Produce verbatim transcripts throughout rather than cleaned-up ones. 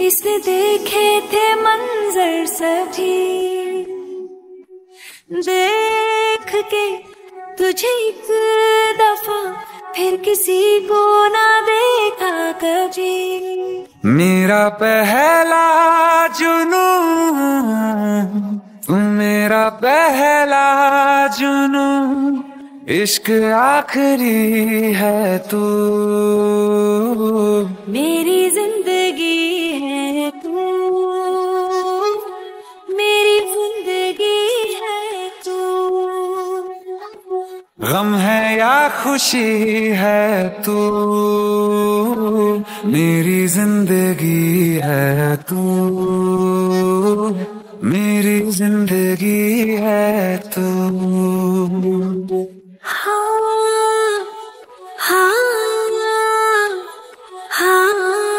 किसने देखे थे मंजर सभी, देख के तुझे एक दफा फिर किसी को ना देखा कभी। मेरा पहला जुनून तू, मेरा पहला जुनून, इश्क आखिरी है तू, मेरी जिंदगी है तू, मेरी जिंदगी है तू। गम है या खुशी है तू, मेरी जिंदगी है तू, मेरी जिंदगी है तू। हाँ हाँ हाँ,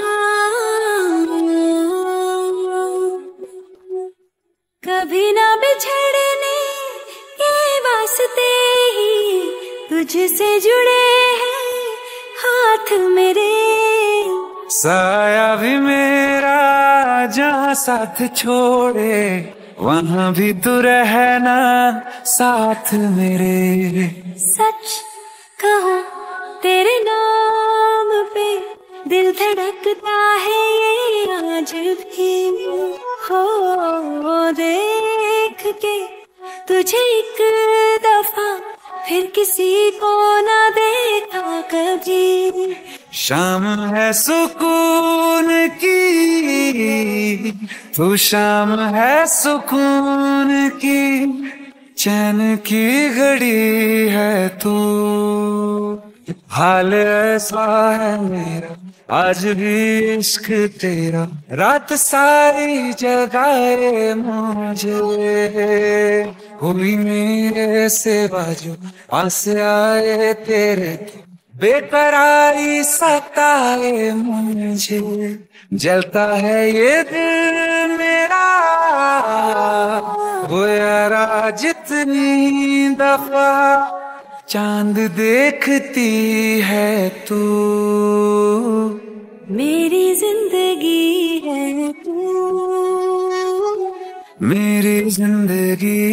कभी ना बिछड़ने के वास्ते ही तुझसे जुड़े हैं हाथ मेरे। साया भी मेरा जहाँ साथ छोड़े, वहाँ भी तू रहना साथ मेरे। सच कहूँ तेरे नाम पे दिल धड़कता है ये आज भी, हो देख के तुझे एक दफा फिर किसी को ना देखा कभी। शाम है सुकून की, तू शाम है सुकून की, चैन की घड़ी है तू। हाल ऐसा है मेरा आज भी इश्क तेरा, रात सारी जगाए मुझे। हुई मेरे से बाजू पास आए तेरे, बेकरारी सताए मुझे। जलता है ये दिल मेरा वो यारा, जितनी दफा चांद देखती है तू, मेरी जिंदगी है तू, मेरी जिंदगी